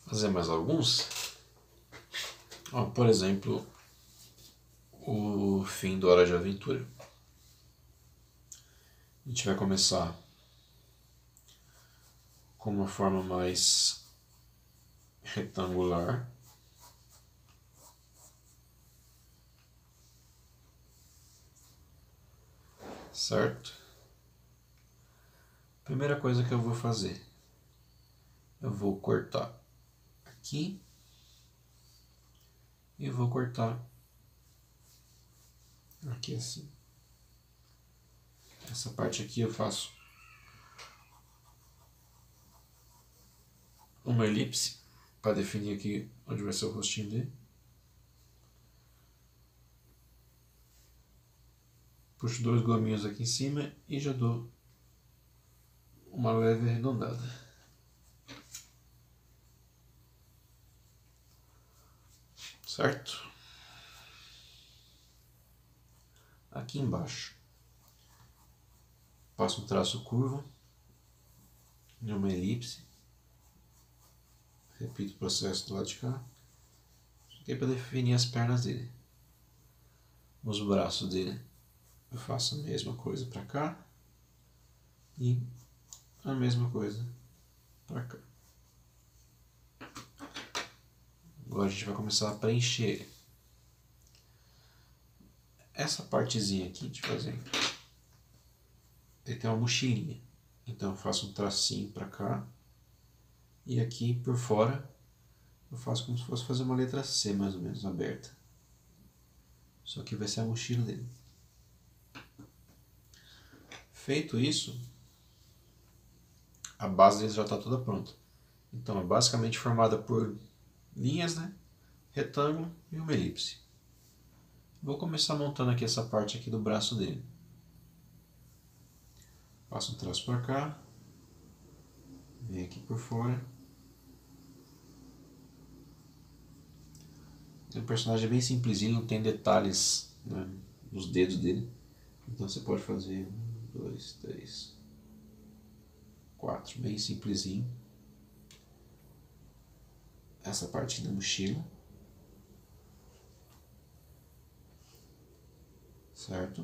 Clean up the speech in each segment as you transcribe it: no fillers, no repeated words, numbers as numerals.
fazer mais alguns. Ó, por exemplo, o fim do Hora de Aventura. A gente vai começar com uma forma mais retangular. Certo? Primeira coisa que eu vou fazer, eu vou cortar aqui e vou cortar aqui assim. Essa parte aqui eu faço uma elipse para definir aqui onde vai ser o rostinho dele. Puxo 2 gominhos aqui em cima e já dou uma leve arredondada. Certo? Aqui embaixo passo um traço curvo em uma elipse. Repito o processo do lado de cá. Aqui é para definir as pernas dele. Os braços dele eu faço a mesma coisa para cá e a mesma coisa para cá. Agora a gente vai começar a preencher ele. Essa partezinha aqui de fazer, ele tem uma mochilinha, então eu faço um tracinho para cá e aqui por fora eu faço como se fosse fazer uma letra C mais ou menos aberta. Só que vai ser a mochila dele. Feito isso, a base dele já está toda pronta. Então é basicamente formada por linhas, né? Retângulo e uma elipse. Vou começar montando aqui essa parte aqui do braço dele. Passo um traço para cá, vem aqui por fora. O personagem é bem simplesinho, não tem detalhes, né, nos dedos dele. Então você pode fazer 1, 2, 3, 4, bem simplesinho. Essa parte da mochila. Certo?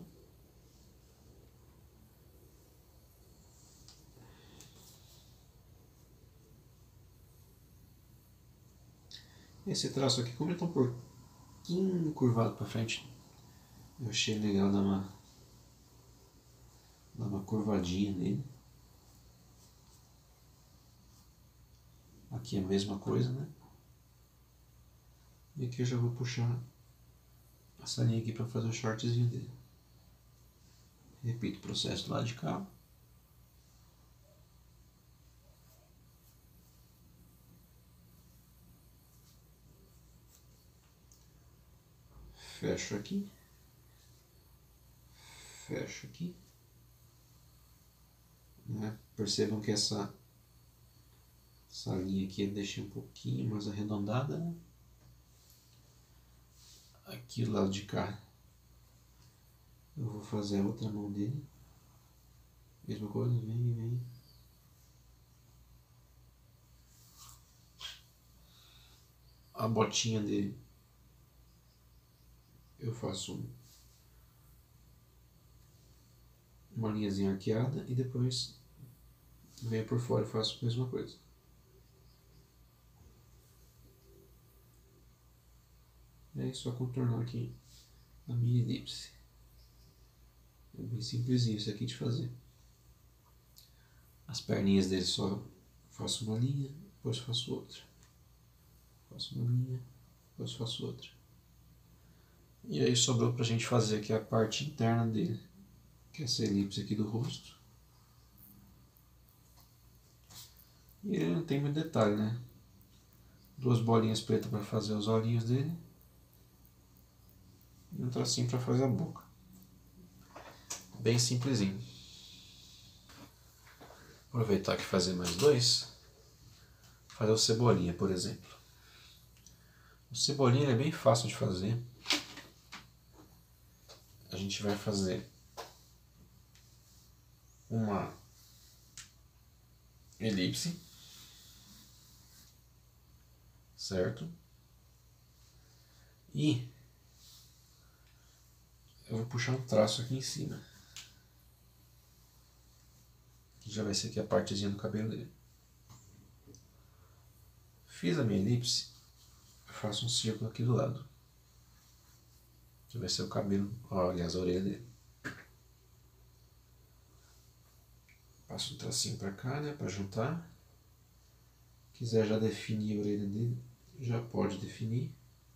Esse traço aqui, como ele está um pouquinho curvado para frente, eu achei legal dar uma curvadinha nele. Aqui é a mesma coisa, né? E aqui eu já vou puxar essa linha aqui para fazer o shortzinho dele. Repito o processo do lado de cá. Fecho aqui. Fecho aqui. Né? Percebam que essa linha aqui eu deixei um pouquinho mais arredondada, né? Aqui do lado de cá eu vou fazer a outra mão dele. Mesma coisa, vem. A botinha dele eu faço uma linhazinha arqueada e depois venho por fora e faço a mesma coisa. É só contornar aqui a minha elipse. É bem simplesinho isso aqui de fazer. As perninhas dele só faço uma linha, depois faço outra. Faço uma linha, depois faço outra. E aí sobrou pra gente fazer aqui a parte interna dele, que é essa elipse aqui do rosto. E ele não tem muito detalhe, né? 2 bolinhas pretas para fazer os olhinhos dele. E um tracinho para fazer a boca. Bem simplesinho. Aproveitar aqui e fazer mais 2. Fazer o Cebolinha, por exemplo. O Cebolinha é bem fácil de fazer. A gente vai fazer uma elipse. certo? E eu vou puxar um traço aqui em cima, que já vai ser aqui a partezinha do cabelo dele. Fiz a minha elipse, eu faço um círculo aqui do lado, que vai ser o cabelo, ó, aliás, a orelha dele. Passo um tracinho para cá, né, para juntar. Quiser já definir a orelha dele, já pode definir.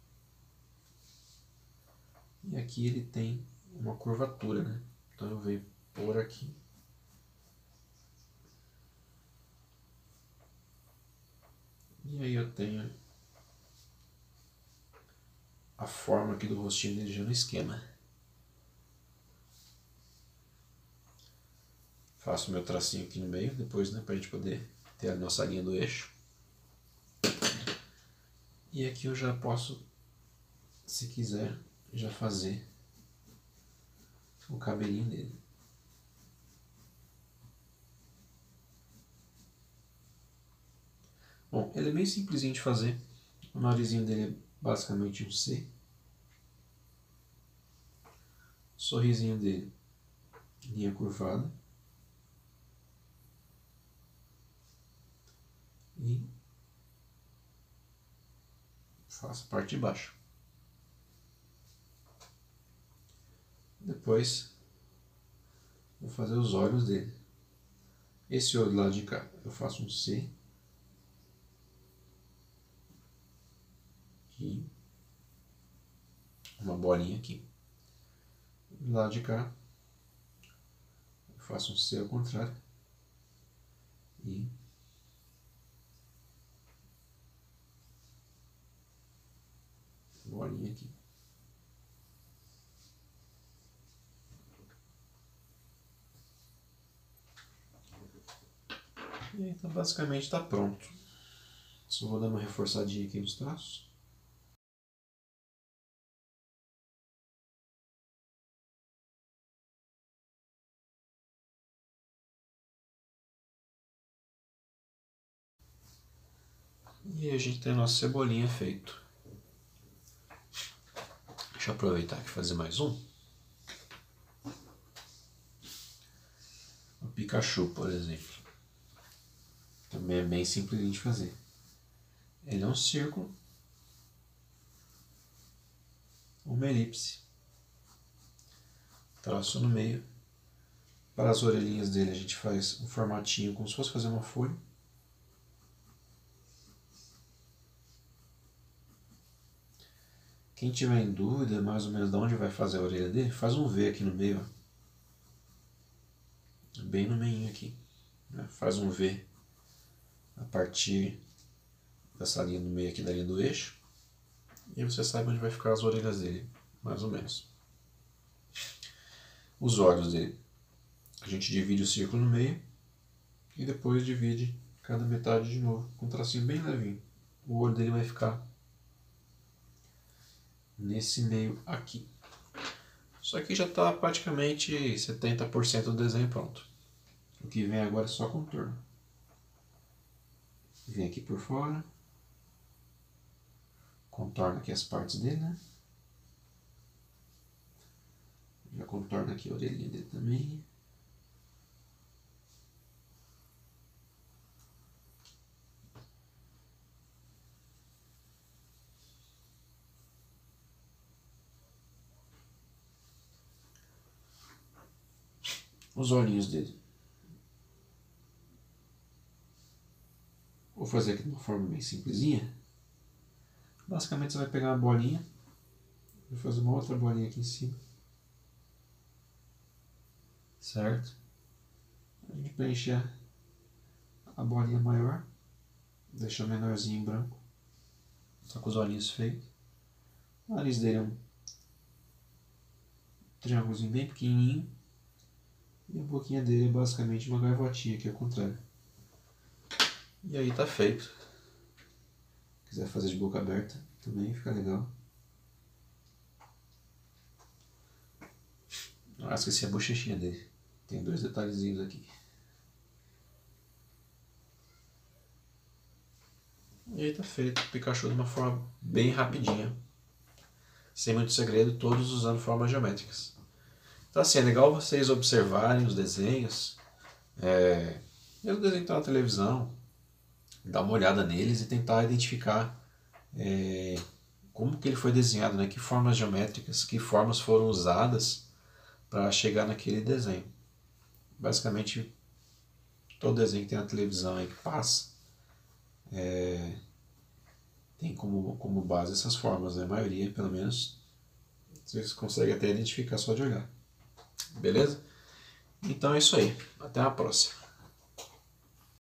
E aqui ele tem uma curvatura, né? Então eu venho por aqui. E aí eu tenho a forma aqui do rostinho dele já no esquema. Faço meu tracinho aqui no meio, depois, né, pra gente poder ter a nossa linha do eixo. E aqui eu já posso, se quiser, já fazer o cabelinho dele. Bom, ele é bem simplesinho de fazer. O narizinho dele é basicamente um C. O sorrisinho dele, linha curvada. E faço a parte de baixo. Depois vou fazer os olhos dele. Esse olho lá de cá eu faço um C. E uma bolinha aqui. Do lado de cá eu faço um C ao contrário. E bolinha aqui. E aí, então basicamente está pronto. Só vou dar uma reforçadinha aqui nos traços. E aí a gente tem a nossa cebolinha feito. Deixa eu aproveitar aqui e fazer mais um. O Pikachu, por exemplo. Também é bem simples de fazer. Ele é um círculo, uma elipse, traço no meio. Para as orelhinhas dele a gente faz um formatinho como se fosse fazer uma folha. Quem tiver em dúvida mais ou menos de onde vai fazer a orelha dele, faz um V aqui no meio, ó. Bem no meio aqui, né? Faz um V a partir dessa linha no meio aqui da linha do eixo, e você sabe onde vai ficar as orelhas dele, mais ou menos. Os olhos dele, a gente divide o círculo no meio e depois divide cada metade de novo, com um tracinho bem levinho. O olho dele vai ficar nesse meio aqui. Isso aqui já está praticamente 70% do desenho pronto. O que vem agora é só contorno. Vem aqui por fora. Contorna aqui as partes dele, né? Já contorna aqui a orelhinha dele também. Os olhinhos dele. Vou fazer aqui de uma forma bem simplesinha. Basicamente você vai pegar uma bolinha, vou fazer uma outra bolinha aqui em cima, certo? A gente preencher a bolinha maior, deixa menorzinho em branco, só com os olhinhos feitos. O nariz dele é um triângulozinho bem pequenininho e a boquinha dele é basicamente uma gaivotinha aqui ao contrário. E aí tá feito. Se quiser fazer de boca aberta também fica legal. Ah, esqueci a bochechinha dele. Tem dois detalhezinhos aqui. E aí tá feito o Pikachu de uma forma bem rapidinha. Sem muito segredo, todos usando formas geométricas. Então assim, é legal vocês observarem os desenhos. Mesmo o desenho que tá na televisão, dar uma olhada neles e tentar identificar como que ele foi desenhado, né? Que formas geométricas, que formas foram usadas para chegar naquele desenho. Basicamente, todo desenho que tem na televisão aí que passa tem como base essas formas, né? A maioria, pelo menos, vocês conseguem até identificar só de olhar. Beleza? Então é isso aí. Até a próxima.